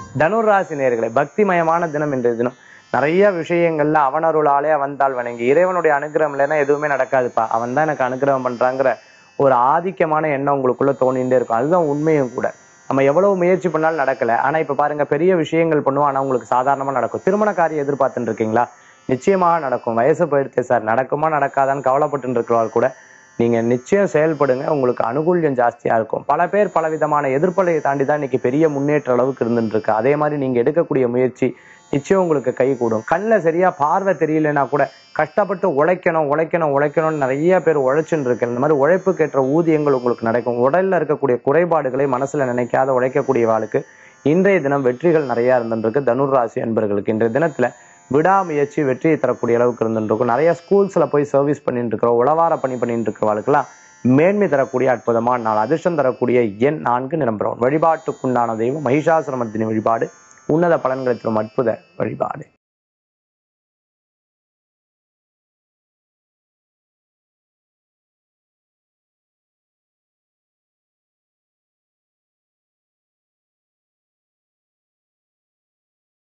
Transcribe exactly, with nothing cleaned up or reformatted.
தனுராசி நேயர்களே, பக்திமயமான தினம் இன்றைய தினம். நிறைய விஷயங்கள்ல அவனருளாலே வந்தால் வணங்கி, இறைவனுடைய அனுகிரகம் இல்லைன்னா எதுவுமே நடக்காதுப்பா, அவன் தான் எனக்கு அனுகிரகம் பண்றாங்கிற ஒரு ஆதிக்கமான எண்ணம் உங்களுக்குள்ள தோணிகிட்டே இருக்கும். அதுதான் உண்மையும் கூட. நம்ம எவ்வளவு முயற்சி பண்ணாலும் நடக்கல. ஆனா இப்ப பாருங்க, பெரிய விஷயங்கள் பண்ணுவோம், ஆனா உங்களுக்கு சாதாரணமா நடக்கும். திருமண காரியம் எதிர்பார்த்துட்டு இருக்கீங்களா? நிச்சயமாக நடக்கும். வயசு போயிடுச்சு சார், நடக்குமா நடக்காதான்னு கவலைப்பட்டு இருக்கிறவர்கள் கூட நீங்க நிச்சயம் செயல்படுங்க. உங்களுக்கு அனுகூல்யம் ஜாஸ்தியா இருக்கும். பல பேர் பல விதமான எதிர்ப்பலையை தாண்டி தான் இன்னைக்கு பெரிய முன்னேற்ற அளவுக்கு இருந்துட்டு இருக்கு. அதே மாதிரி நீங்க எடுக்கக்கூடிய முயற்சி நிச்சயம் உங்களுக்கு கை கூடும். கண்ணில் சரியா பார்வை தெரியலன்னா கூட கஷ்டப்பட்டு உழைக்கணும் உழைக்கணும் உழைக்கணும்னு நிறைய பேர் உழைச்சுட்டு இருக்கு. இந்த மாதிரி உழைப்புக்கு ஏற்ற ஊதியங்கள் உங்களுக்கு நடக்கும். உடல்ல இருக்கக்கூடிய குறைபாடுகளை மனசுல நினைக்காத உழைக்கக்கூடிய வாழ்க்கை இன்றைய தினம் வெற்றிகள் நிறைய இருந்துருக்கு. தனுர் ராசி அன்பர்களுக்கு இன்றைய தினத்துல விடாமுயற்சி வெற்றியை தரக்கூடிய அளவுக்கு இருந்துருக்கும். நிறைய ஸ்கூல்ஸ்ல போய் சர்வீஸ் பண்ணிட்டு இருக்கிறோம், உளவார பணி பண்ணிட்டு இருக்கிறவர்களுக்கெல்லாம் மேன்மை தரக்கூடிய அற்புதமான நாள். அதிர்ஷ்டம் தரக்கூடிய எண் நான்கு நிரம்புறோம். வழிபாட்டுக்குண்டான தெய்வம் மகிஷாசுரமர்த்தினி வழிபாடு உன்னத பலன்களை தரும் அற்புத வழிபாடு.